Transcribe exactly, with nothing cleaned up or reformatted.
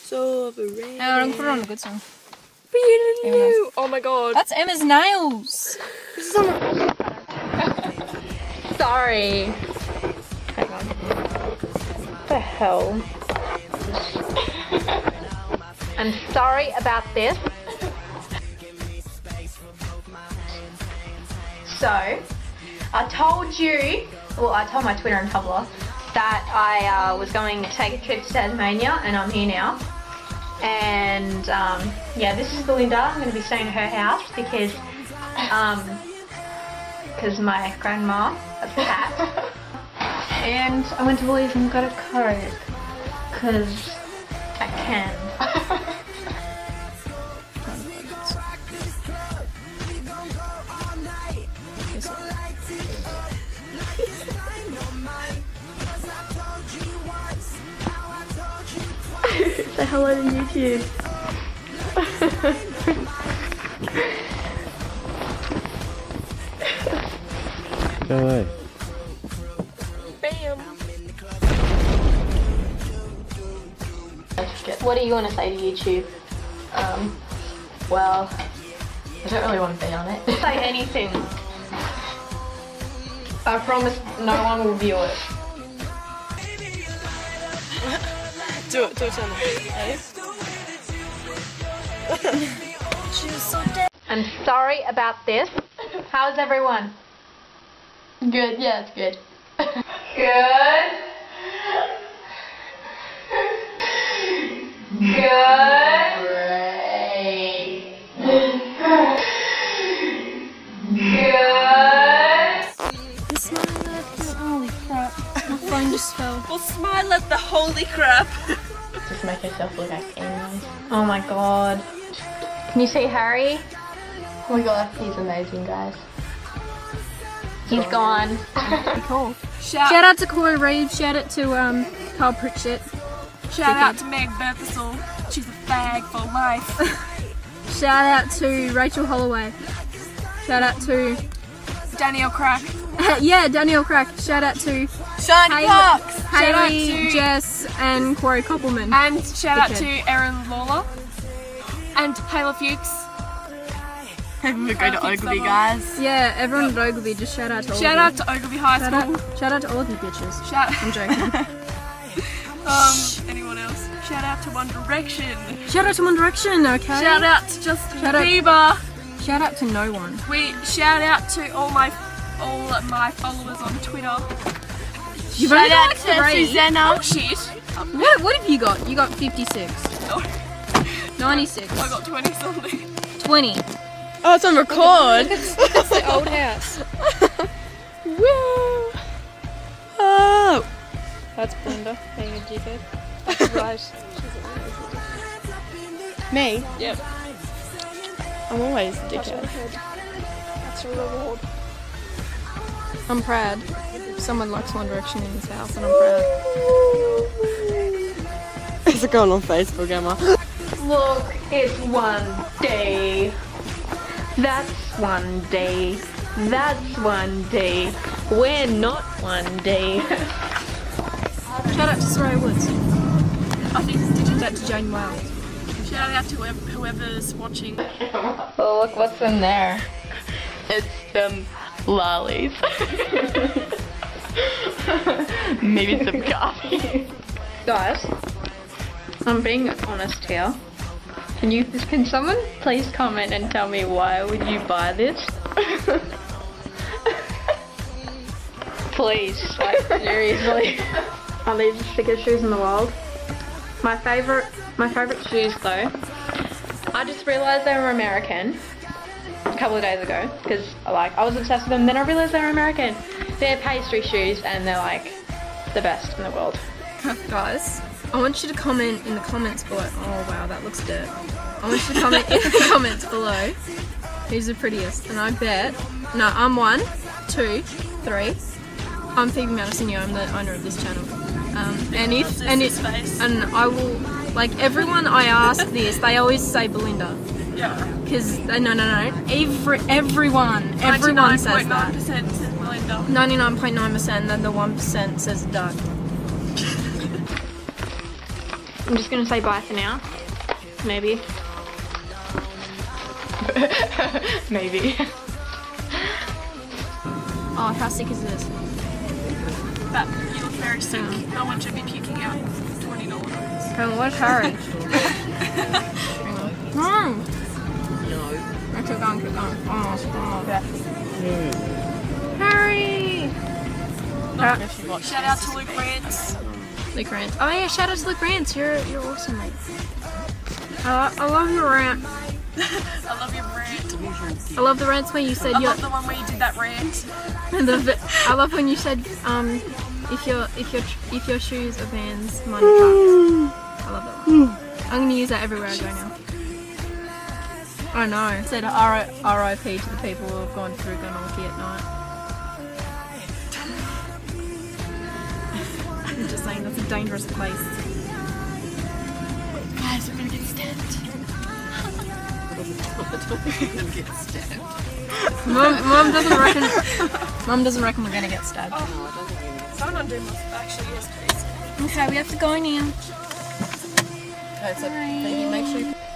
so overrated. Oh, I'm put it on a good song. Oh my god. That's Emma's nails. This is on a... Sorry. Hang on. What the hell? I'm sorry about this. So, I told you, well, I told my Twitter and Tumblr that I uh, was going to take a trip to Tasmania, and I'm here now. And um, yeah, this is Belinda. I'm going to be staying at her house because um, because my grandma has a cat. And I went to Woolies and got a Coke because I can. Say hello to YouTube. Go away. Bam. What do you want to say to YouTube? Um, well, I don't really want to be on it. Say anything. I promise no one will view it. Do it, do it, Jenna. I'm sorry about this. How's everyone? Good, yeah, it's good. Good. Good. Great. Good. Smile at the holy crap. My phone just fell. Well, smile at the holy crap. Just make yourself look like anyone. Oh my god. Can you see Harry? Oh my god, he's amazing, guys. He's gone. Pretty cool. Shout, Shout out to Corey Reeves. Shout out to um Carl Pritchett. shout out to Meg Berthasol. She's a fag for life. Shout out to Rachel Holloway. Shout out to Danielle Crack. yeah Danielle Crack. Shout out to Shiny Haley, Cox. Shout out Haley, to Jess, and Corey Koppelman. and shout out Dickhead. to Erin Lawler and Taylor Fuchs. We go to Ogilvy, guys. Yeah, everyone at Ogilvy. Just shout out to all Shout of out you. to Ogilvy High Shout School. out, shout out to all of you bitches. Shout I'm joking. um anyone else? Shout out to One Direction. Shout out to One Direction. Okay. Shout out to Justin Shout out- Bieber. Shout out to no one. We shout out to all my all my followers on Twitter. You've Shout only got out like to three. Susanna. Oh shit. What, what have you got? You got fifty-six. No, ninety-six. I got twenty something. twenty. Oh, it's on record. It's the old house. Woo! Oh! That's Belinda being a dickhead. That's right. Me? Yep. I'm always a That's a dickhead. reward. That's a reward. I'm proud. Someone likes One Direction in this house, and I'm proud. Is it going on Facebook, Emma? Look, it's one day. That's one day. That's one day. We're not one day. Shout out to Soraya Woods. I think did you Shout out to Jane Wild. shout out to whoever, whoever's watching. Well, look what's in there. It's some lollies. Maybe some coffee. Guys, I'm being honest here. Can you, can someone please comment and tell me why would you buy this? Please, like seriously. Are these the sickest shoes in the world? My favorite, my favorite shoes though. I just realized they were American a couple of days ago because like I was obsessed with them. Then I realized they were American. They're pastry shoes and they're like the best in the world. Guys, I want you to comment in the comments below. Oh wow, that looks dirt. I want you to comment in the comments below who's the prettiest. And I bet, no, I'm one, two, three. I'm Phoebe Madison, I'm the owner of this channel. Um, and if, and if, and I will, like everyone I ask this, they always say Belinda. Yeah. Because, no, no, no, every, everyone, everyone says that. ninety-nine point nine percent says Belinda. ninety-nine point nine percent, then the one percent says Doug. I'm just gonna say bye for now. Maybe. Maybe. Oh, how sick is this? That you look very sick. No one should be puking out twenty dollars. Come on, what's Harry? Hmm. No. Okay, keep going, keep going. Almost, almost. Harry! Uh, Shout out to Luke Rants. Luke Rants. Oh yeah, shout out to Luke Rants. You're you're awesome, mate. I, I love your rant. I love your rant. I love the rants where you said I you're. love the one where you did that rant. the, I love when you said um if your if your if your shoes are Vans, mine are Chucks. I love that one. I'm gonna use that everywhere I go now. I know. I said R I P to the people who have gone through Gunalki at night. I'm just saying that's a dangerous place. Guys, we're gonna get stabbed. Mum, Mum doesn't reckon. Mum doesn't reckon we're gonna get stabbed. Someone undo my actually yes please. Okay, we have to go now. Okay, so make sure you